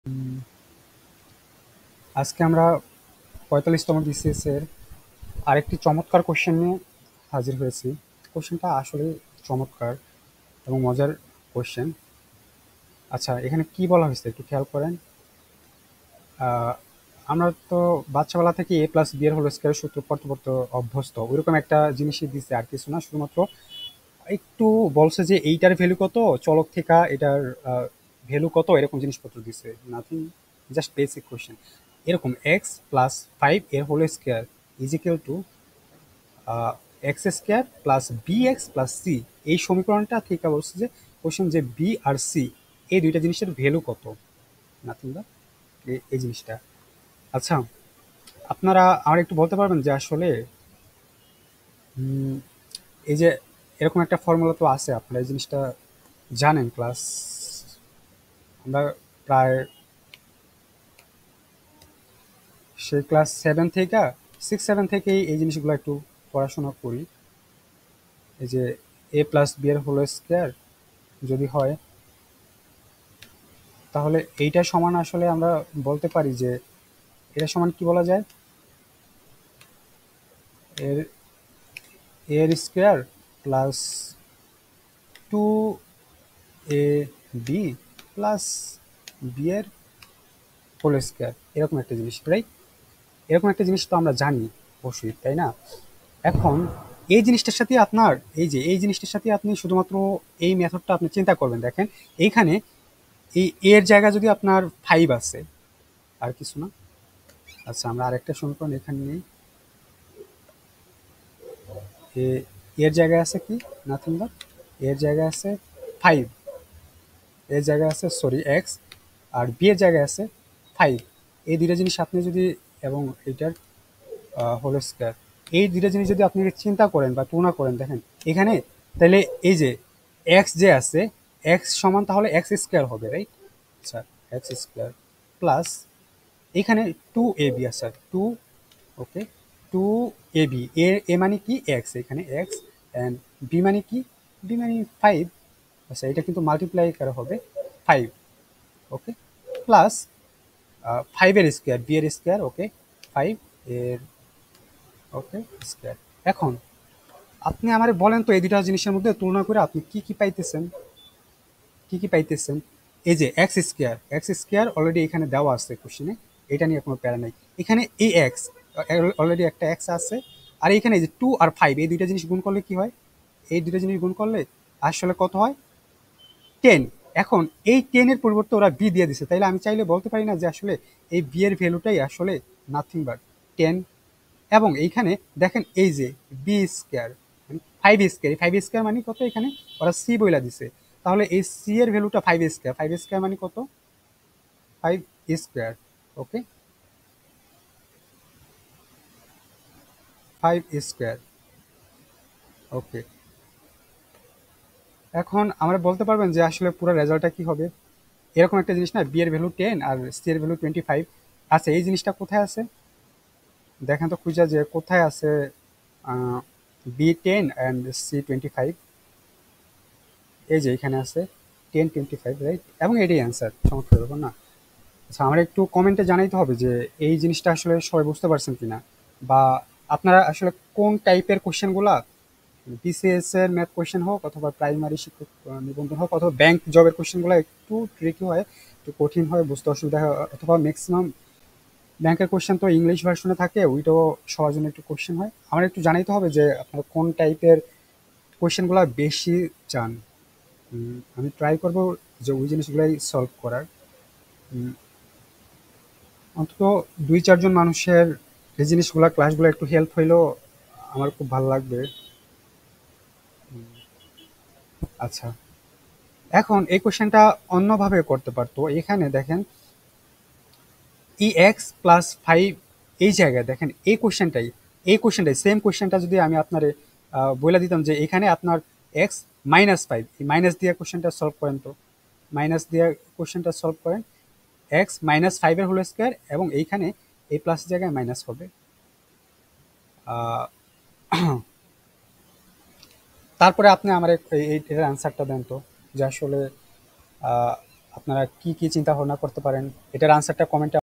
আজকে আমরা ৪৫তম বিসিএস এর আরেকটি চমৎকার কোশ্চেন নিয়ে হাজির হয়েছি। কোশ্চেনটা আসলে চমৎকার এবং মজার কোশ্চেন। আচ্ছা, এখানে কি বলা হয়েছে একটু খেয়াল করেন। আহ, আমরা তো বাচ্চাবেলা থেকে এ প্লাস বি এর হোল স্কয়ারের সূত্র পড়তে পড়তে অভ্যস্ত, ওইরকম একটা জিনিসই দিচ্ছে, আর কিছু না। শুধুমাত্র একটু বলছে যে এইটার ভ্যালু কত, চলক থেকে এটার ভ্যালু কত, এরকম জিনিসপত্র দিছে। Nothing, just basic question. এরকম এক্স প্লাস ফাইভ এর whole square is equal to X square plus B X plus C. এই সমীকরণটা থেকে বলছে যে কোশ্চেন যে বি আর সি এই দুইটা জিনিসের ভ্যালু কত। নাথিং দা এই জিনিসটা। আচ্ছা, আপনারা আমার একটু বলতে পারবেন যে আসলে উম, এই যে এরকম একটা ফর্মুলা তো আছে, আপনারা এই জিনিসটা জানেন। ক্লাস আমরা প্রায় সেই ক্লাস 7 থেকে 6-7 থেকেই এই জিনিসগুলো একটু পড়াশোনা করি। এই যে এ প্লাস বি এর হোল স্কয়ার যদি হয়, তাহলে এইটা সমান আসলে আমরা বলতে পারি যে এটা সমান কি বলা যায়, এর এর square plus 2ab plus B এর হোল স্কয়ার, এরকম একটা জিনিস, রাইট? এরকম একটা জিনিস তো আমরা জানি অবশ্যই, তাই না? এখন এই জিনিসটার সাথে আপনার এই জিনিসটার সাথে আপনি শুধুমাত্র এই মেথডটা আপনি চিন্তা করবেন। দেখেন এইখানে এই এর জায়গা যদি আপনার 5 আছে, আর কিছু না। আচ্ছা, আমরা আরেকটা সমীকরণ এখানে নিই। এ এর জায়গায় আছে কি, নাথিং বাট এর জায়গায় আছে 5, এর জায়গায় আছে সরি এক্স, আর বি এর জায়গায় আছে 5। এই দুইটা জিনিস আপনি যদি, এবং এটার হোল স্কয়ার, এই দুইটা জিনিস যদি আপনি চিন্তা করেন বা তুলনা করেন, দেখেন এখানে, তাহলে এই যে এক্স যে আছে, এক্স সমান তাহলে এক্স স্কয়ার হবে, রাইট? আচ্ছা, এক্স স্কয়ার প্লাস এখানে 2ab আছে, 2, ওকে, 2ab, এ মানে কি এক্স, এখানে এক্স, অ্যান্ড বি মানে কি, বি মানে 5। আচ্ছা, এটা কিন্তু মাল্টিপ্লাই করা হবে 5, ওকে, প্লাস 5 এর স্কয়ার, বি এর স্কয়ার, ওকে, 5 এর, ওকে, স্কয়ার। এখন আপনি আমারে বলেন তো এই দুইটা জিনিসের মধ্যে তুলনা করে আপনি কি কি পাইতেছেন, কি কি পাইতেছেন? এই যে এক্স স্কয়ার অলরেডি এখানে দেওয়া আছে কোশ্চেনে, এটা নিয়ে কোনো প্যারা নাই। এখানে এই এক্স অলরেডি একটা এক্স আছে, আর এখানে এই যে 2 আর 5 এই দুইটা জিনিস গুণ করলে কি হয়, এই দুইটা জিনিস গুণ করলে আসলে কত হয়, 10। এখন এই 10 এর পরিবর্তে ওরা বি দিয়ে দিছে, তাইলে আমি চাইলে বলতে পারি না যে আসলে এই বি এর ভ্যালুটাই আসলে নাথিং বাট 10। এবং এইখানে দেখেন এই যে বি স্কয়ার, 5 স্কয়ার, 5 স্কয়ার মানে কত, এখানে ওরা সি বইলা দিছে, তাহলে এই সি এর ভ্যালুটা 5 স্কয়ার, 5 স্কয়ার মানে কত, 5 স্কয়ার, ওকে, 5 স্কয়ার, ওকে। এখন আমরা বলতে পারবেন যে আসলে পুরো রেজাল্টটা কি হবে। এরকম একটা জিনিস না, বি এর ভ্যালু 10 আর সি এর ভ্যালু 25। আচ্ছা, এই জিনিসটা কোথায় আছে দেখেন তো খুঁজা, যে কোথায় আছে বি 10 অ্যান্ড সি 25। এই যে এখানে আছে 10 25, রাইট? এবং এটাই অ্যান্সার, চমৎকার ব্যাপার না? আচ্ছা, আমার একটু কমেন্টে জানাইতে হবে যে এই জিনিসটা আসলে সবাই বুঝতে পারছেন কিনা, বা আপনারা আসলে কোন টাইপের কোশ্চেনগুলা, বিসিএস এর ম্যাথ কোশ্চেন হোক, অথবা প্রাইমারি শিক্ষক নিবন্ধন হোক, অথবা ব্যাংক জবের কোশ্চেনগুলো একটু ট্রিকি হয়, একটু কঠিন হয়, বুঝতে অসুবিধা হয়, অথবা ম্যাক্সিমাম ব্যাংকের কোশ্চেন তো ইংলিশ ভার্সনে থাকে, ওইটাও সবার জন্য একটু কোশ্চেন হয়। আমার একটু জানাইতে হবে যে আপনারা কোন টাইপের কোশ্চেনগুলো বেশি চান। আমি ট্রাই করব যে ওই জিনিসগুলাই সলভ করার। উম, অন্তত 2-4 জন মানুষের এই জিনিসগুলা ক্লাসগুলো একটু হেল্প হইলেও আমার খুব ভালো লাগবে। আচ্ছা, এখন এই কোশ্চেনটা অন্যভাবে করতে পারতো। এখানে দেখেন ই এক্স প্লাস 5, এই জায়গায় দেখেন এই কোশ্চেনটাই সেম কোশ্চেনটা যদি আমি আপনার বলে দিতাম যে এখানে আপনার এক্স -5, এই মাইনাস দিয়ে কোশ্চেনটা সলভ করেন তো, মাইনাস দিয়ে কোশ্চেনটা সলভ করেন, এক্স -5 এর হোল স্কয়ার, এবং এইখানে এই প্লাস জায়গায় মাইনাস হবে। আহ, তারপরে আপনি আমার এটার অ্যান্সারটা দেন তো, যে আসলে আপনারা কি কি চিন্তা ভাবনা করতে পারেন, এটার আনসারটা কমেন্টে